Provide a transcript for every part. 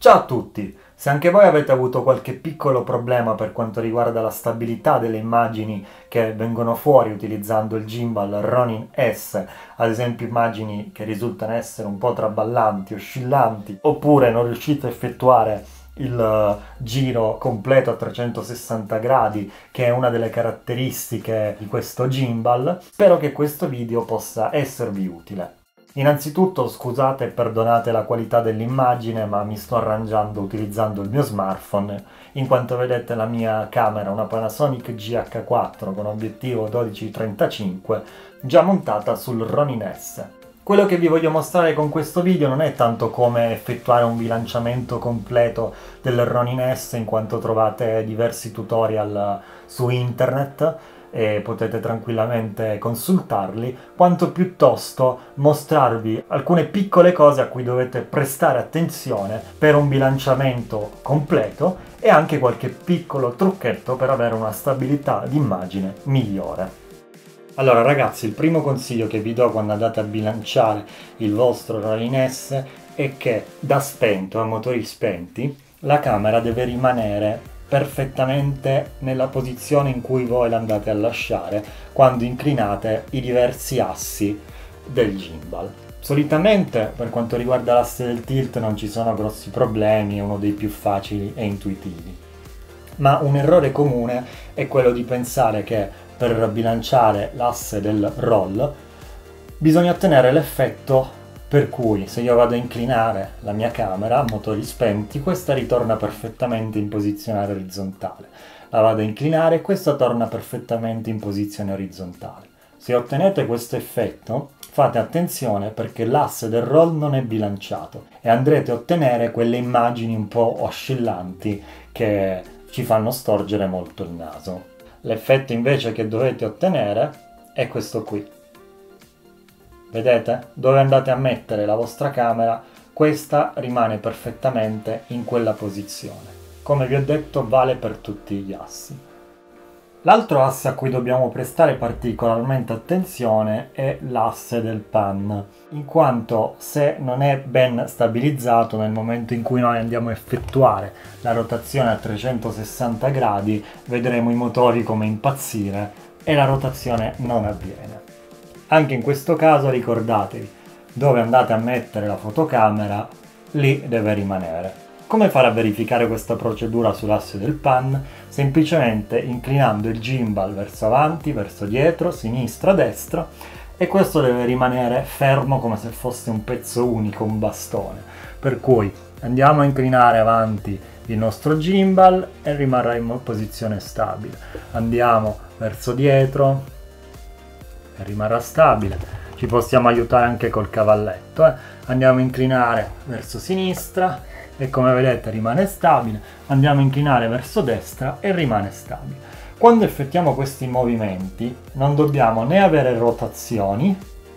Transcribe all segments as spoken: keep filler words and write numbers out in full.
Ciao a tutti! Se anche voi avete avuto qualche piccolo problema per quanto riguarda la stabilità delle immagini che vengono fuori utilizzando il gimbal Ronin S, ad esempio immagini che risultano essere un po' traballanti, oscillanti, oppure non riuscite a effettuare il giro completo a trecentosessanta gradi, che è una delle caratteristiche di questo gimbal, spero che questo video possa esservi utile. Innanzitutto scusate e perdonate la qualità dell'immagine, ma mi sto arrangiando utilizzando il mio smartphone, in quanto vedete la mia camera, una Panasonic G H quattro con obiettivo dodici trentacinque, già montata sul Ronin S. Quello che vi voglio mostrare con questo video non è tanto come effettuare un bilanciamento completo del Ronin S, in quanto trovate diversi tutorial su internet e potete tranquillamente consultarli, quanto piuttosto mostrarvi alcune piccole cose a cui dovete prestare attenzione per un bilanciamento completo e anche qualche piccolo trucchetto per avere una stabilità d'immagine migliore. Allora ragazzi, il primo consiglio che vi do quando andate a bilanciare il vostro Ronin S è che da spento a motori spenti la camera deve rimanere perfettamente nella posizione in cui voi l'andate a lasciare quando inclinate i diversi assi del gimbal. Solitamente per quanto riguarda l'asse del tilt non ci sono grossi problemi, è uno dei più facili e intuitivi. Ma un errore comune è quello di pensare che per bilanciare l'asse del roll bisogna ottenere l'effetto per cui se io vado a inclinare la mia camera a motori spenti, questa ritorna perfettamente in posizione orizzontale. La vado a inclinare e questa torna perfettamente in posizione orizzontale. Se ottenete questo effetto, fate attenzione perché l'asse del roll non è bilanciato e andrete a ottenere quelle immagini un po' oscillanti che ci fanno storgere molto il naso. L'effetto invece che dovete ottenere è questo qui. Vedete? Dove andate a mettere la vostra camera, questa rimane perfettamente in quella posizione. Come vi ho detto, vale per tutti gli assi. L'altro asse a cui dobbiamo prestare particolarmente attenzione è l'asse del pan, in quanto se non è ben stabilizzato nel momento in cui noi andiamo a effettuare la rotazione a trecentosessanta gradi, vedremo i motori come impazzire e la rotazione non avviene. Anche in questo caso ricordatevi, dove andate a mettere la fotocamera, lì deve rimanere. Come fare a verificare questa procedura sull'asse del pan? Semplicemente inclinando il gimbal verso avanti, verso dietro, sinistra, destra, e questo deve rimanere fermo come se fosse un pezzo unico, un bastone. Per cui andiamo a inclinare avanti il nostro gimbal e rimarrà in posizione stabile. Andiamo verso dietro e rimarrà stabile. Ci possiamo aiutare anche col cavalletto. Eh? Andiamo a inclinare verso sinistra e come vedete rimane stabile. Andiamo a inclinare verso destra e rimane stabile. Quando effettuiamo questi movimenti non dobbiamo né avere rotazioni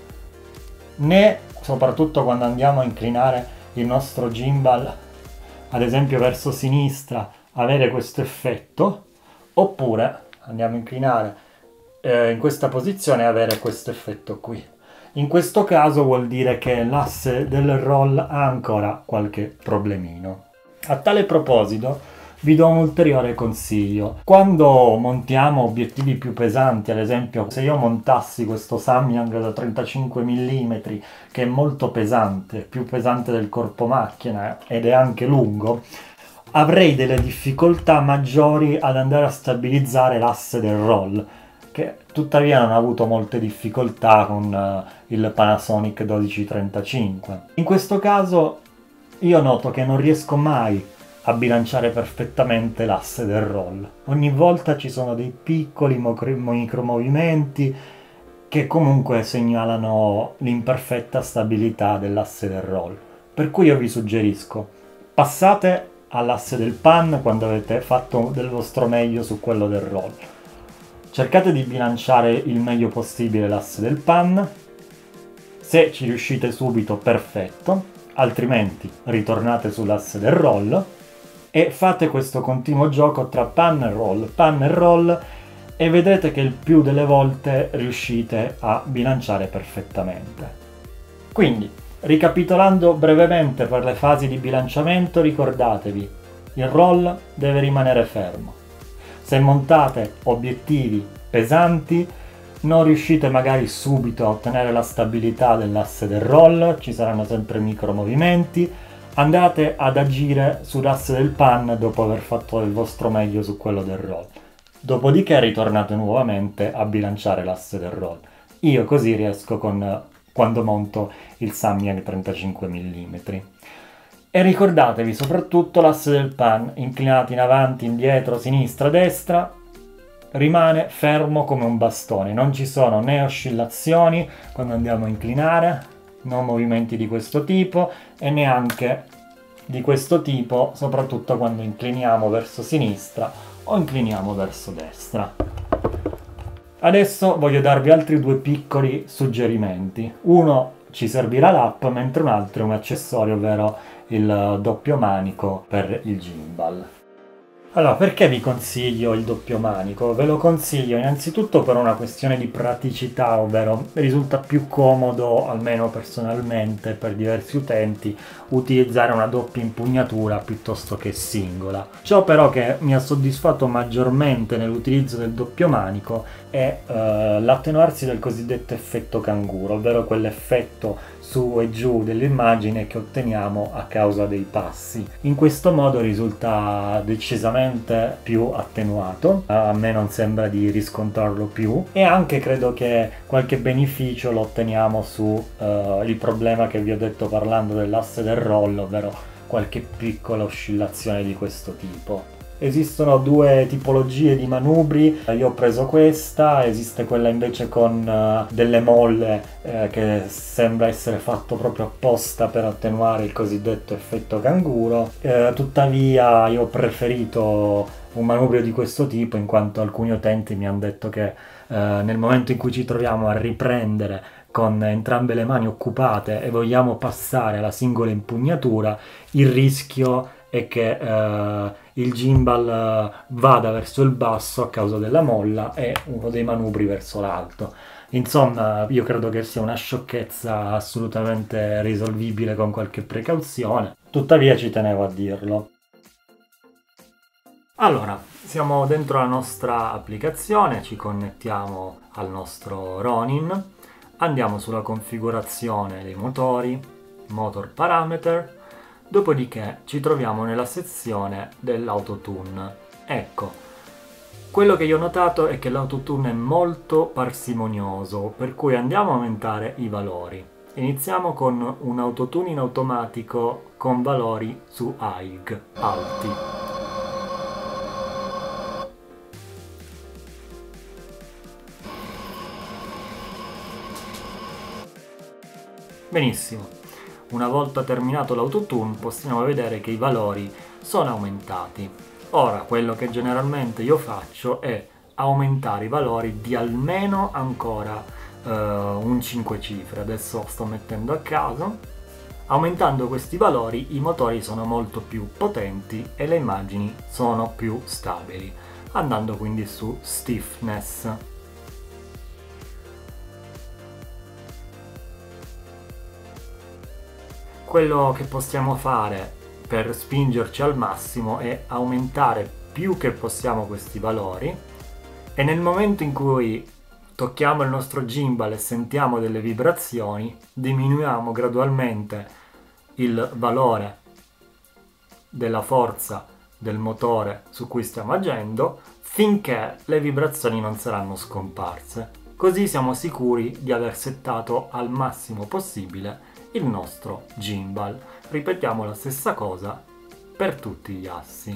né, soprattutto quando andiamo a inclinare il nostro gimbal ad esempio verso sinistra, avere questo effetto, oppure andiamo a inclinare eh, in questa posizione e avere questo effetto qui. In questo caso vuol dire che l'asse del roll ha ancora qualche problemino. A tale proposito vi do un ulteriore consiglio. Quando montiamo obiettivi più pesanti, ad esempio se io montassi questo Samyang da trentacinque millimetri che è molto pesante, più pesante del corpo macchina ed è anche lungo, avrei delle difficoltà maggiori ad andare a stabilizzare l'asse del roll, che tuttavia non ha avuto molte difficoltà con uh, il Panasonic dodici trentacinque. In questo caso io noto che non riesco mai a bilanciare perfettamente l'asse del roll. Ogni volta ci sono dei piccoli micromovimenti che comunque segnalano l'imperfetta stabilità dell'asse del roll. Per cui io vi suggerisco, passate all'asse del pan quando avete fatto del vostro meglio su quello del roll. Cercate di bilanciare il meglio possibile l'asse del pan. Se ci riuscite subito, perfetto, altrimenti ritornate sull'asse del roll e fate questo continuo gioco tra pan e roll, pan e roll, e vedrete che il più delle volte riuscite a bilanciare perfettamente. Quindi Ricapitolando brevemente per le fasi di bilanciamento, ricordatevi, il roll deve rimanere fermo. Se montate obiettivi pesanti, non riuscite magari subito a ottenere la stabilità dell'asse del roll, ci saranno sempre micromovimenti, andate ad agire sull'asse del pan dopo aver fatto il vostro meglio su quello del roll. Dopodiché ritornate nuovamente a bilanciare l'asse del roll. Io così riesco con quando monto il Samyang trentacinque millimetri. E ricordatevi soprattutto l'asse del pan, inclinato in avanti, indietro, sinistra, destra, rimane fermo come un bastone, non ci sono né oscillazioni quando andiamo a inclinare, non movimenti di questo tipo e neanche di questo tipo, soprattutto quando incliniamo verso sinistra o incliniamo verso destra. Adesso voglio darvi altri due piccoli suggerimenti. Uno ci servirà l'app, mentre un altro è un accessorio, ovvero il doppio manico per il gimbal. Allora, perché vi consiglio il doppio manico? Ve lo consiglio innanzitutto per una questione di praticità, ovvero risulta più comodo, almeno personalmente, per diversi utenti, utilizzare una doppia impugnatura piuttosto che singola. Ciò però che mi ha soddisfatto maggiormente nell'utilizzo del doppio manico è eh, l'attenuarsi del cosiddetto effetto canguro, ovvero quell'effetto su e giù dell'immagine che otteniamo a causa dei passi. In questo modo risulta decisamente più attenuato, a me non sembra di riscontrarlo più, e anche credo che qualche beneficio lo otteniamo su eh, il problema che vi ho detto parlando dell'asse del roll, ovvero qualche piccola oscillazione di questo tipo. Esistono due tipologie di manubri, io ho preso questa, esiste quella invece con uh, delle molle eh, che sembra essere fatto proprio apposta per attenuare il cosiddetto effetto canguro, eh, tuttavia io ho preferito un manubrio di questo tipo in quanto alcuni utenti mi hanno detto che eh, nel momento in cui ci troviamo a riprendere con entrambe le mani occupate e vogliamo passare alla singola impugnatura, il rischio è che eh, il gimbal eh, vada verso il basso a causa della molla e uno dei manubri verso l'alto. Insomma, io credo che sia una sciocchezza assolutamente risolvibile con qualche precauzione, tuttavia ci tenevo a dirlo. Allora, siamo dentro la nostra applicazione, ci connettiamo al nostro Ronin, andiamo sulla configurazione dei motori, Motor Parameter, dopodiché ci troviamo nella sezione dell'autotune. Ecco, quello che io ho notato è che l'autotune è molto parsimonioso, per cui andiamo a aumentare i valori. Iniziamo con un autotune in automatico con valori su A I G alti. Benissimo. Una volta terminato l'autotune possiamo vedere che i valori sono aumentati. Ora quello che generalmente io faccio è aumentare i valori di almeno ancora eh, un cinque cifre. Adesso sto mettendo a caso. Aumentando questi valori i motori sono molto più potenti e le immagini sono più stabili, andando quindi su stiffness. Quello che possiamo fare per spingerci al massimo è aumentare più che possiamo questi valori e nel momento in cui tocchiamo il nostro gimbal e sentiamo delle vibrazioni, diminuiamo gradualmente il valore della forza del motore su cui stiamo agendo finché le vibrazioni non saranno scomparse. Così siamo sicuri di aver settato al massimo possibile il nostro gimbal. Ripetiamo la stessa cosa per tutti gli assi.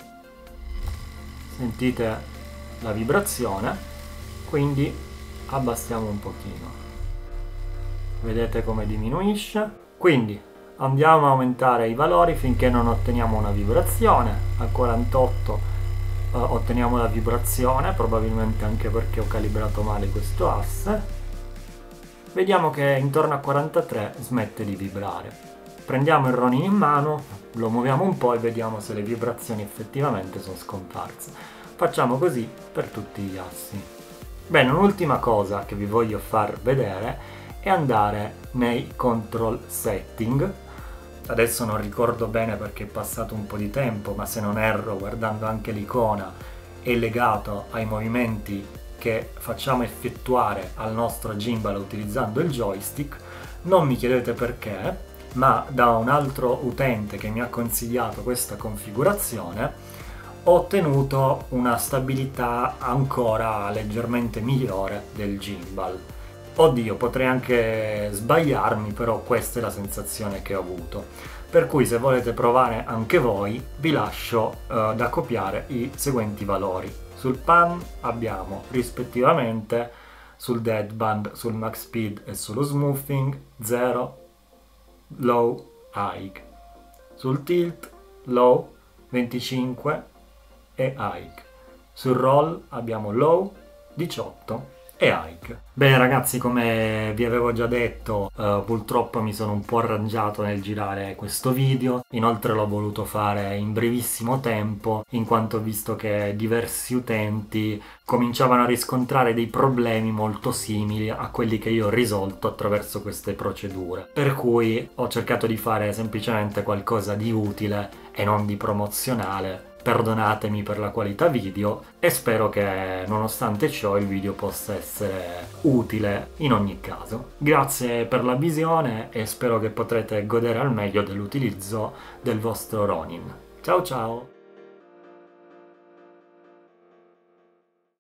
Sentite la vibrazione, quindi abbassiamo un pochino. Vedete come diminuisce? Quindi andiamo a aumentare i valori finché non otteniamo una vibrazione. A quarantotto eh, otteniamo la vibrazione, probabilmente anche perché ho calibrato male questo asse. Vediamo che intorno a quarantatré smette di vibrare. Prendiamo il Ronin in mano, lo muoviamo un po' e vediamo se le vibrazioni effettivamente sono scomparse. Facciamo così per tutti gli assi. Bene, un'ultima cosa che vi voglio far vedere e andare nei control setting. Adesso non ricordo bene perché è passato un po' di tempo, ma se non erro, guardando anche l'icona, è legato ai movimenti che facciamo effettuare al nostro gimbal utilizzando il joystick. Non mi chiedete perché, ma da un altro utente che mi ha consigliato questa configurazione ho ottenuto una stabilità ancora leggermente migliore del gimbal. Oddio, potrei anche sbagliarmi, però questa è la sensazione che ho avuto. Per cui se volete provare anche voi, vi lascio eh, da copiare i seguenti valori. Sul pan abbiamo rispettivamente sul deadband, sul max speed e sullo smoothing zero, low, high. Sul tilt low, venticinque e high. Sul roll abbiamo low, diciotto e high. Bene ragazzi, come vi avevo già detto, eh, purtroppo mi sono un po' arrangiato nel girare questo video. Inoltre l'ho voluto fare in brevissimo tempo, in quanto ho visto che diversi utenti cominciavano a riscontrare dei problemi molto simili a quelli che io ho risolto attraverso queste procedure. Per cui ho cercato di fare semplicemente qualcosa di utile e non di promozionale. Perdonatemi per la qualità video e spero che nonostante ciò il video possa essere utile in ogni caso. Grazie per la visione e spero che potrete godere al meglio dell'utilizzo del vostro Ronin. Ciao ciao!